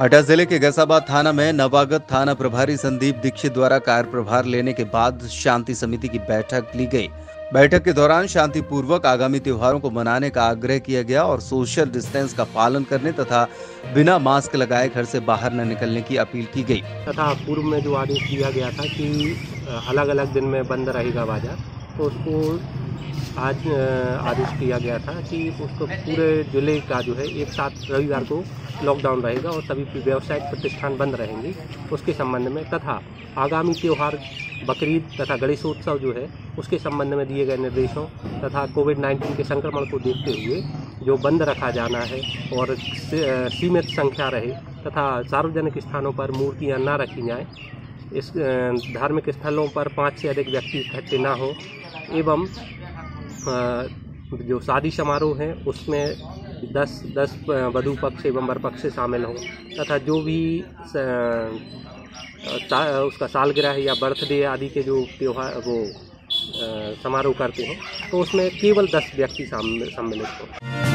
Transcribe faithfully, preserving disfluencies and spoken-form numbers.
हटा जिले के गैसाबाद थाना में नवागत थाना प्रभारी संदीप दीक्षित द्वारा कार्यप्रभार लेने के बाद शांति समिति की बैठक ली गई। बैठक के दौरान शांतिपूर्वक आगामी त्योहारों को मनाने का आग्रह किया गया और सोशल डिस्टेंस का पालन करने तथा बिना मास्क लगाए घर से बाहर न निकलने की अपील की गई। तथा पूर्व में जो आदेश दिया गया था कि अलग अलग दिन में बंद रहेगा बाजार, तो उसको आज आदेश किया गया था कि उसको पूरे जिले का जो है एक साथ रविवार को लॉकडाउन रहेगा और सभी व्यावसायिक प्रतिष्ठान बंद रहेंगे। उसके संबंध में तथा आगामी त्यौहार बकरीद तथा गणेशोत्सव जो है उसके संबंध में दिए गए निर्देशों तथा कोविड नाइन्टीन के संक्रमण को देखते हुए जो बंद रखा जाना है और सीमित संख्या रहे तथा सार्वजनिक स्थानों पर मूर्तियां ना रखी जाएं, इस धार्मिक स्थलों पर पाँच से अधिक व्यक्ति इकट्ठे ना हो एवं जो शादी समारोह हैं उसमें दस दस वधू पक्ष एवं वर पक्ष शामिल हों तथा जो भी उसका सालगिरह या बर्थडे आदि के जो त्योहार वो समारोह करते हैं तो उसमें केवल दस व्यक्ति सम्मिलित हों।